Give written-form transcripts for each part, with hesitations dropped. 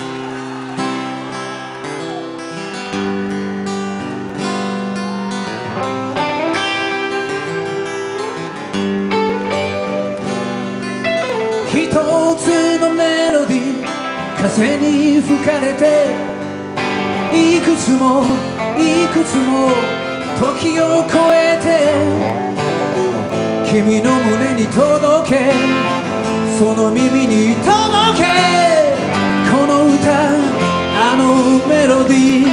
一つのメロディー風に吹かれていくつもいくつも時を越えて君の胸に届けその耳に届けこの歌あのメロディー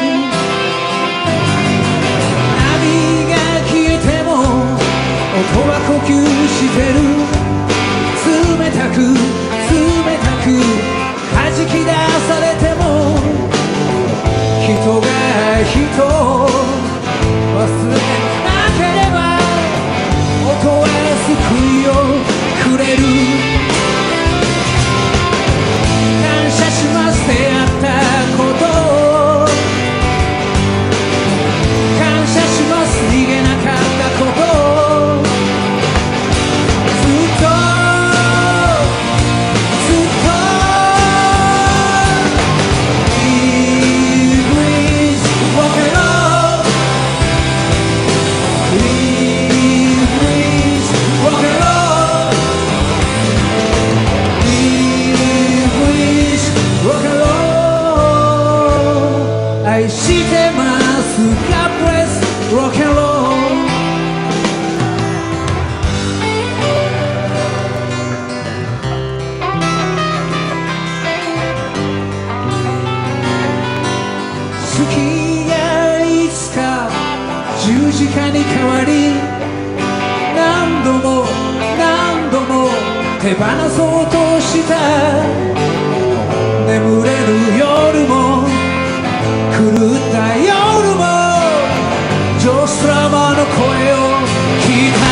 波が消えても音は呼吸してる冷たく冷たく弾き出されても人が人を忘れなければ音は救いをくれる感謝します出会ったこと感謝します逃げなかったことずっと愛してます God bless rock and roll 好きがいつか十字架に変わり何度も何度も手放そうとした眠れる夜も狂った夜もジョー・ストラマーの声を聞いた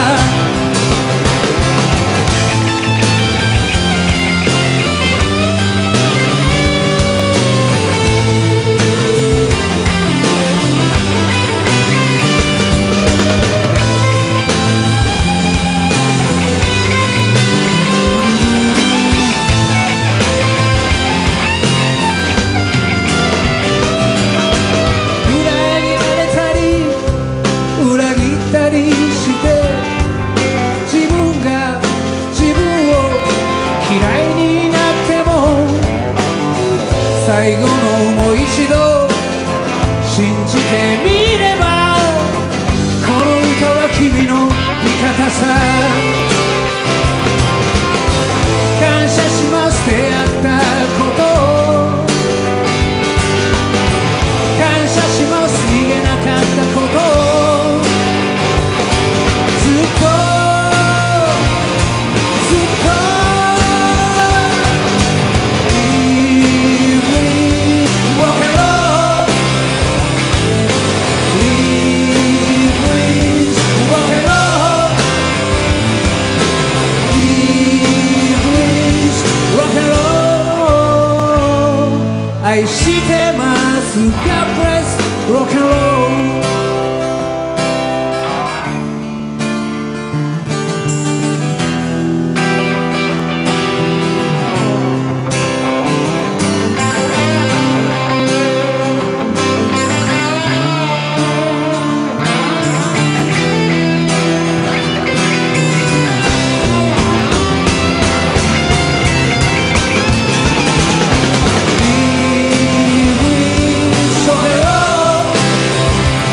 最後のもう一度信じてみればこの歌は君の味方さ感謝します出会ったこと感謝します逃げなかったことずっと愛してます God bless rock and roll 「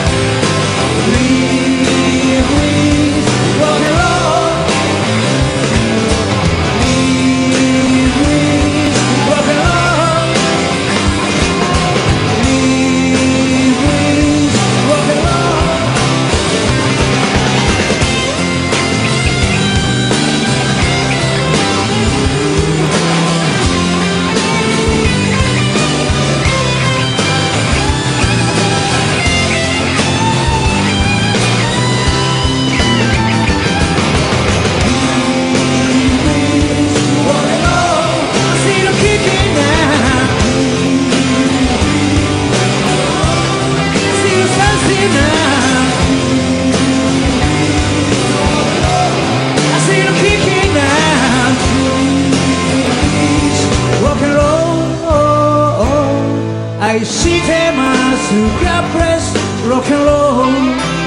愛してます God bless rock and roll